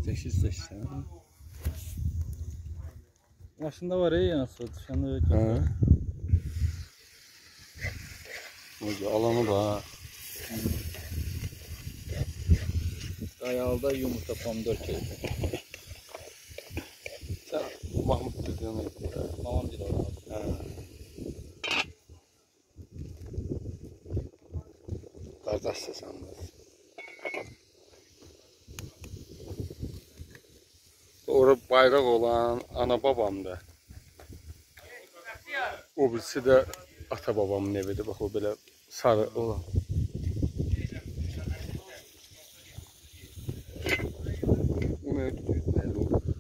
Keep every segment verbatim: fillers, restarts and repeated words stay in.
sekiz seksen. Maşında var ya yansı düşende Hə. Alanı da. Qayalda yumurta pomidor keyfi. Sen Mahmut dediğin neydi? Mamam bir orada. Hə. Qardaş səsəndir. Orada bayraq olan ana babamdır. O birisi de ata babamın evidir. Bax o belə sarı olan. Bu ne tutuydu?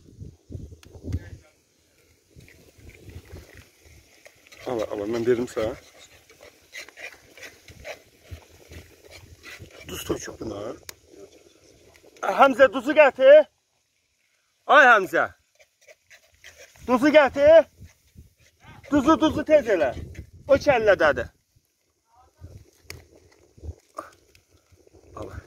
Allah Allah ben derim sana. Duz töküb buna. Həmzə duzu gətir. Ay Həmzə. Duzu gətir. Duzu duzu tez elə. O kəllədədir. Allah.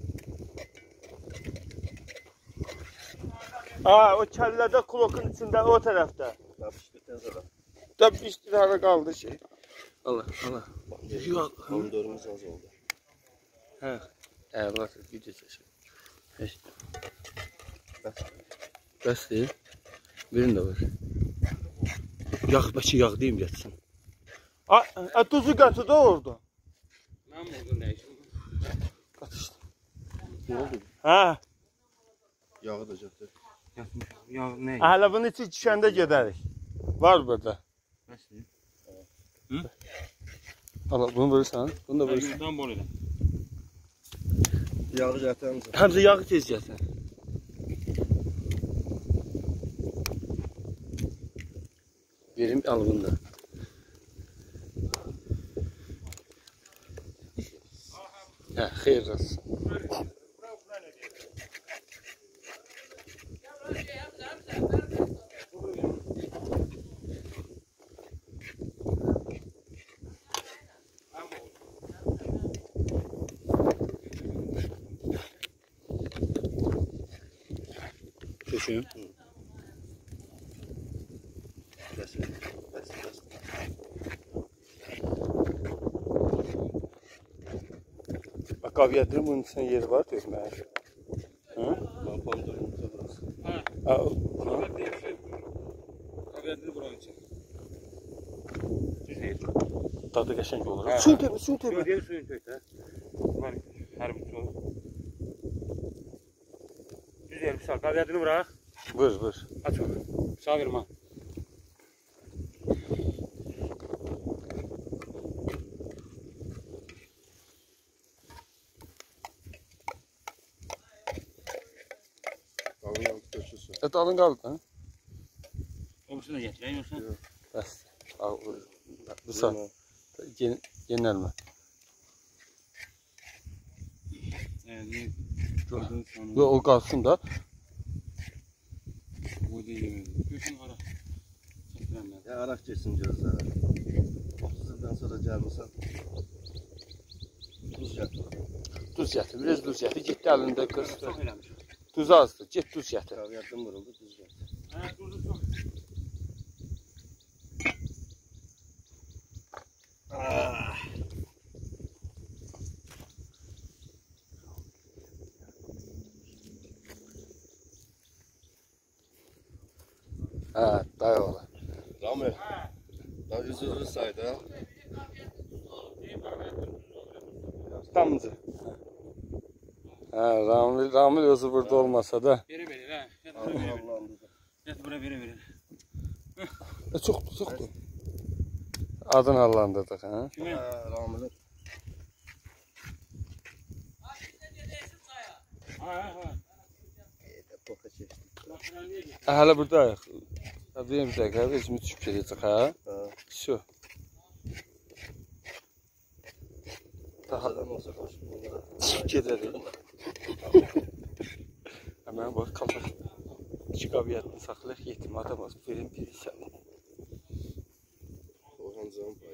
Aa, o kəllədə klokun içində o tərəfdə. Da bir tane kaldı şey. Allah Allah. Yok. Pomidorumuz az oldu. He. Evet, video çeşim. Heç. Bəs. Bəs deyil. Birin də var. Yağ, bəlkə yağ deyim getsin. A, a tuzu götür də orada. Mən orada nə işim? Qatışdı. Ne oldu? Hə. Yağı da götür. Yağ nə? Hələ bunu içi düşəndə gedərik. Var burada. Bəs deyil. Hı? Allah bunu verirsən. Bunu da verirsən. Yumurtan bol elə. Yağı gətirəm. Həmzə yağı tez gətir. Verim al bunu da. Hə, xeyir olsun. Köşüyüm. Bəs, bəs, bəs. Bak qaviyyətinin bunun içində yeri var dökməyə. Hı? Ben pomidorumuza biraz. Hə. Ha, Qaviyyətini buranın için. tadı qəşəng olur. Suyun tökmə, suyun tökmə. Deyir suyun tök də. Var hər bir su. yüz elli sal. Qaviyyətini bırak. Vır, vır. Aç onu. Sağ vermə. Kavun yağı köşesi. Et alın qaldı. Ha? Obusunu da getireyim yoksa. Bəs. Al, vır. Bu sağ. Gen genəlmə. Yani gördüğün sonra. Yo, o qalsın da. Bu değil. Götün ara. Çektirəm mən. Ya arak geçsin gözlere. otuz yıldan sonra gelmişsen. Tuz gətir. Duz gətir, biraz duz gətir. Getdi əlində qız. Çox eləmiş. Duz azdır. Get duz gətir. Kavyatın vuruldu, tuz gətir. Hə, durdu çox. Ah. Hə, dayı ola. Rami. Daha üzülür saydı. Damcı. Hə, Ramil, Ramil özü burada olmasa da. Beri beri hə. Get bura Allah beri beri. Allah'ım. Get bura beri beri. E, çoxdur, çoxdur. Adını allandırdıq, hə? Kimin? Rami'nin. Ha ha ha. Poka çekti. Hə, hələ buradayıq. Deyim bir dəqiqə, özümü düşüb gedəcək, hə? Ha. Şu. Daha Adam olsa hoş. gedərik. Həmən bax, qalaq. İki qabiyyətini saxlayaq, yetim adam az. Verin biri sən. Orhan Can.